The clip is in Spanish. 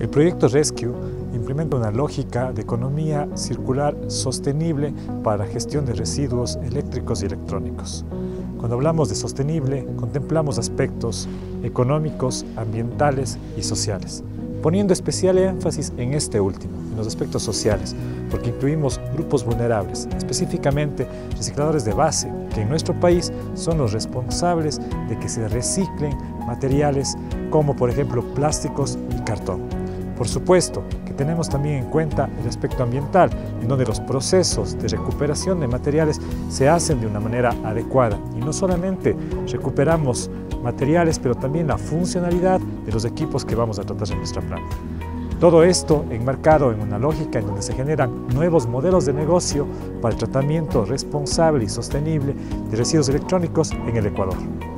El proyecto Rescue implementa una lógica de economía circular sostenible para la gestión de residuos eléctricos y electrónicos. Cuando hablamos de sostenible, contemplamos aspectos económicos, ambientales y sociales, poniendo especial énfasis en este último, en los aspectos sociales, porque incluimos grupos vulnerables, específicamente recicladores de base, que en nuestro país son los responsables de que se reciclen materiales como por ejemplo plásticos y cartón. Por supuesto que tenemos también en cuenta el aspecto ambiental, en donde los procesos de recuperación de materiales se hacen de una manera adecuada y no solamente recuperamos materiales, pero también la funcionalidad de los equipos que vamos a tratar en nuestra planta. Todo esto enmarcado en una lógica en donde se generan nuevos modelos de negocio para el tratamiento responsable y sostenible de residuos electrónicos en el Ecuador.